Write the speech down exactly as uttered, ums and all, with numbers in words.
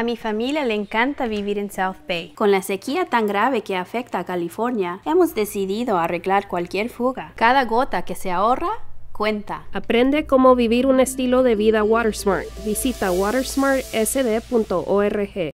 A mi familia le encanta vivir en South Bay. Con la sequía tan grave que afecta a California, hemos decidido arreglar cualquier fuga. Cada gota que se ahorra cuenta. Aprende cómo vivir un estilo de vida WaterSmart. Visita water smart s d punto org.